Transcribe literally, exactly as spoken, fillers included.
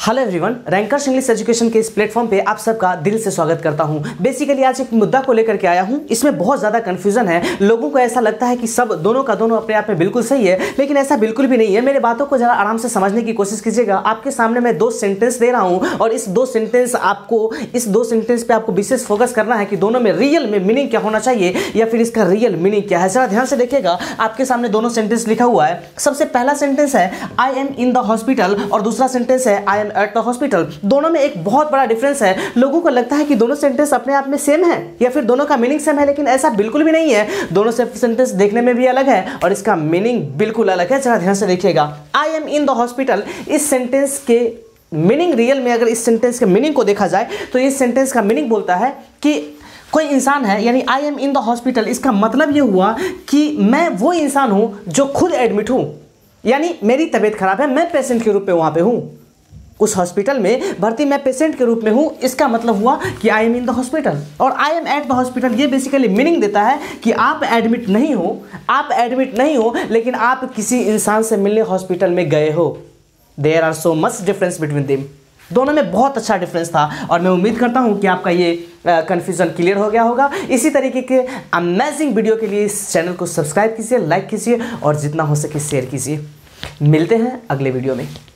Hello everyone, rankers English education के इस platform पे आप सबका दिल से स्वागत करता हूं। बेसिकली आज एक मुद्दा को लेकर के आया हूं। इसमें बहुत ज़्यादा कन्फ्यूजन है। लोगों को ऐसा लगता है कि सब दोनों का दोनों अपने आप में बिल्कुल सही है, लेकिन ऐसा बिल्कुल भी नहीं है। मेरे बातों को ज़रा आराम से समझने की कोशिश कीजिएगा। आपके सामने मैं दो सेंटेंस दे रहा हूँ और इस दो सेंटेंस आपको इस दो सेंटेंस पर आपको विशेष फोकस करना है कि दोनों में रियल में मीनिंग क्या होना चाहिए या फिर इसका रियल मीनिंग क्या है। ज़रा ध्यान से देखिएगा, आपके सामने दोनों सेंटेंस लिखा हुआ है। सबसे पहला सेंटेंस है I am in the hospital और दूसरा सेंटेंस है I am at the hospital. दोनों में एक बहुत बड़ा डिफरेंस है। लोगों को लगता है कि दोनों सेंटेंस अपने आप में सेम है या फिर दोनों का मीनिंग सेम है, लेकिन ऐसा बिल्कुल भी नहीं है। दोनों सेंटेंस देखने में भी अलग है और इसका मीनिंग बिल्कुल अलग है। जरा ध्यान से देखिएगा, I am in the hospital, इस सेंटेंस के मीनिंग रियल में अगर इस सेंटेंस के मीनिंग को देखा जाए तो इस सेंटेंस का मीनिंग बोलता है कि कोई इंसान है, यानी I am in the hospital, इसका मतलब यह हुआ कि मैं वो इंसान हूं जो खुद एडमिट हूं, यानी मेरी तबीयत खराब है, मैं पेशेंट के रूप में वहां पे हूं, उस हॉस्पिटल में भर्ती मैं पेशेंट के रूप में हूं। इसका मतलब हुआ कि I am in the hospital. और I am at the hospital ये बेसिकली मीनिंग देता है कि आप एडमिट नहीं हो, आप एडमिट नहीं हो लेकिन आप किसी इंसान से मिलने हॉस्पिटल में गए हो। There are so much difference between them. दोनों में बहुत अच्छा डिफरेंस था और मैं उम्मीद करता हूं कि आपका ये कन्फ्यूजन क्लियर हो गया होगा। इसी तरीके के अमेजिंग वीडियो के लिए इस चैनल को सब्सक्राइब कीजिए, लाइक कीजिए और जितना हो सके शेयर कीजिए। मिलते हैं अगले वीडियो में।